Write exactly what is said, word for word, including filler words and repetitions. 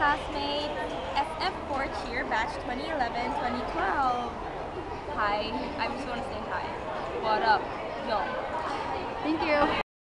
classmates, E S E P Forcheer batch twenty eleven twenty twelve. Hi, I just want to say hi. What up, yo? Thank you.